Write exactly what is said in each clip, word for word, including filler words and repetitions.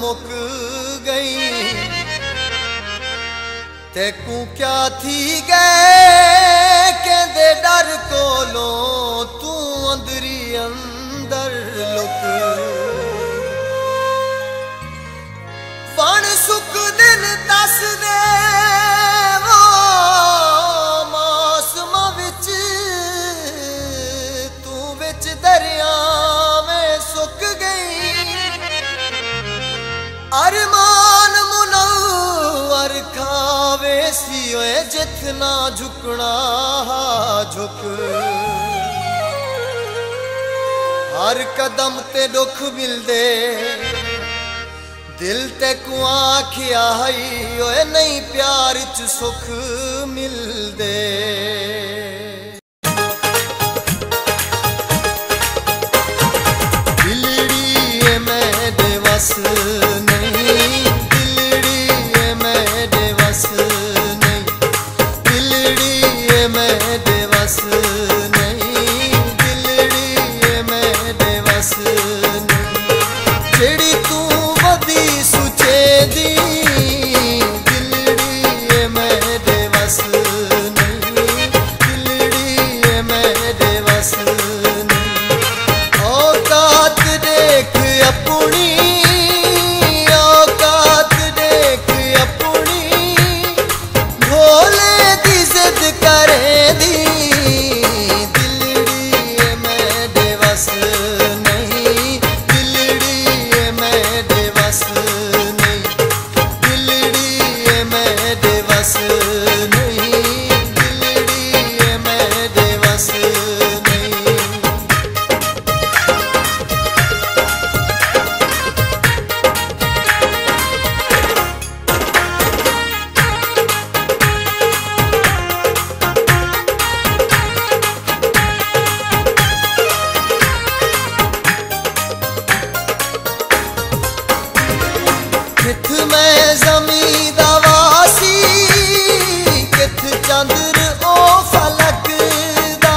मुक गई तेकू क्या थी गए कहते डर कोलो तू अंदरी अंदर लुक वण सुख दिन दस दे वो मौसम विच तू विच दरिया में सुक गई अरमान मुनव्वर खावे सी ओए जितना झुकना झुक हर कदम ते दुख मिलदे दिल ते को आखिया हई ओए नहीं प्यार च सुख मिलदे दिलड़ी मेरे वस नहीं दिलड़ी मेरे वस नहीं दिलड़ी मेरे वस नहीं दिलड़ी मेरे वस नहीं जेड़ी तू वदी सुचे दी दिलड़ी मेरे वस नहीं दिलड़ी मेरे वस नहीं औकात देख अपनी औकात देख अपनी भोले दी जिद करे दी दिलड़ी मेरे वस नहीं दिलड़ी मेरे वस नहीं दिलड़ी मेरे वस नहीं दिलड़ी मेरे वस नहीं किथ मैं जमी दा वासी किथ चंद्र ओ फलक दा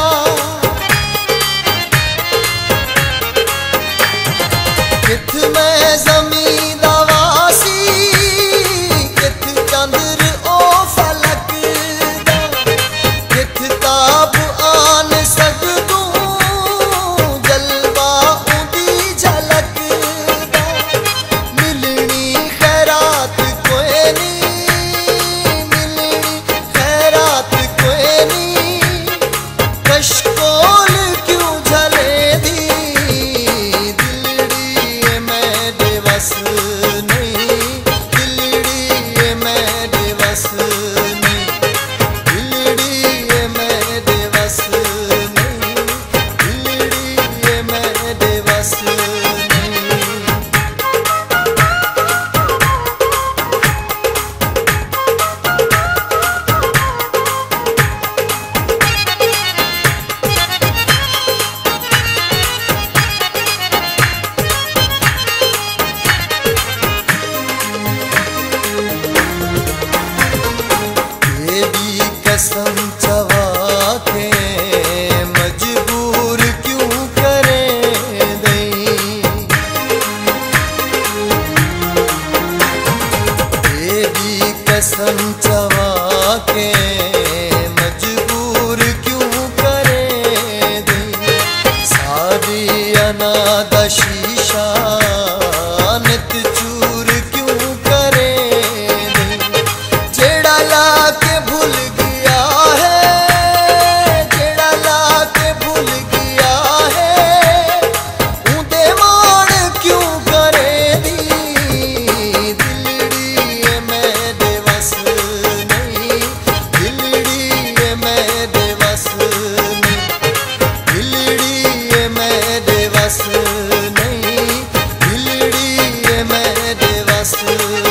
किथ मैं जमी दा वासी किथ चंद्र ओ फलक दा किथ ताब आन सकदू जलवा उदी झलक दा मिलनी खैरात कोई नहीं मिलनी खैरात कोई नहीं कशकोल क्यों झले दी दिलड़ी मेरे वस नहीं दिलड़ी मेरे वस नहीं दिलड़ी मेरे वस नहीं दिलड़ी मेरे वस नहीं तेरी कसम चवा के मजबूर क्यों करे दई तेरी कसम चवा के मजबूर क्यों करे दई सारी अनादा शीशा नित चूर क्यों करे दई जेड़ा ला के भूल गया है जेड़ा ला के भूल गया है ऊंदे मान क्यों करे दी दिलड़ी मेरे वस नहीं दिलड़ी मेरे वस नहीं दिलड़ी मेरे वस नहीं दिलड़ी मेरे वस